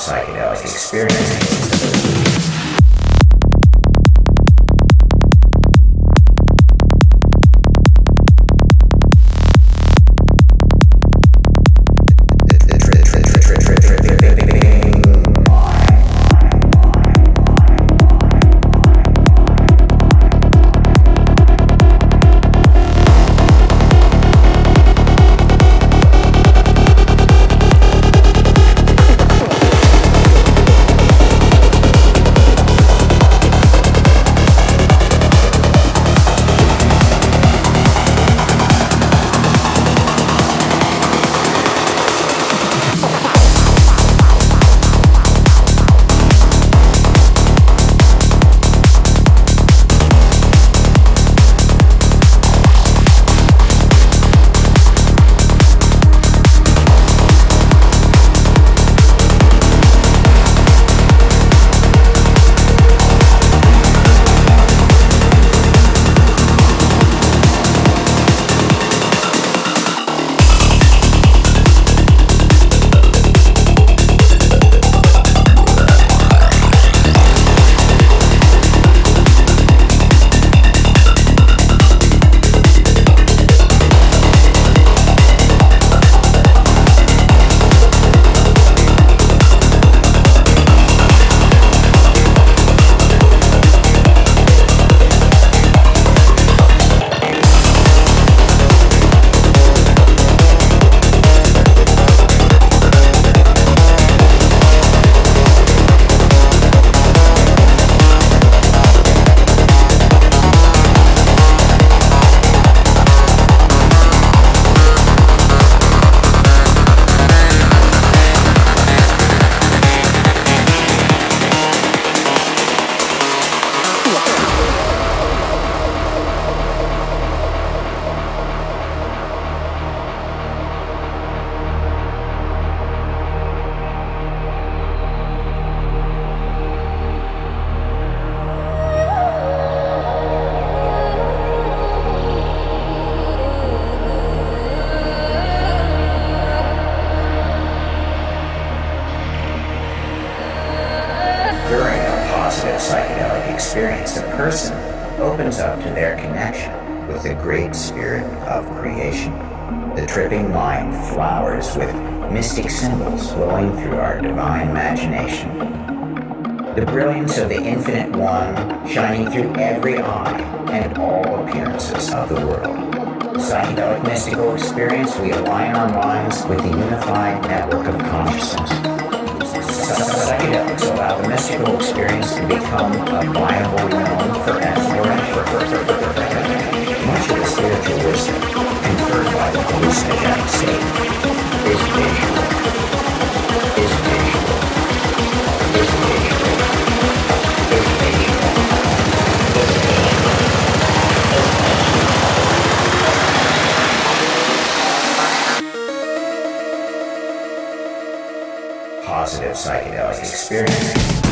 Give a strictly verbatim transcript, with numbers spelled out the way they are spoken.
psychedelic experience. During a positive psychedelic experience, a person opens up to their connection with the great spirit of creation. The tripping mind flowers with mystic symbols flowing through our divine imagination. The brilliance of the Infinite One shining through every eye and all appearances of the world. Psychedelic mystical experience, we align our minds with the unified network of consciousness. Psychedelics allow the mystical experience to become a viable realm for exploration. Much of the spiritual wisdom conferred by the hallucinogenic state is visual, is visual, is visual, is visual, is visual. Positive psychedelic experience.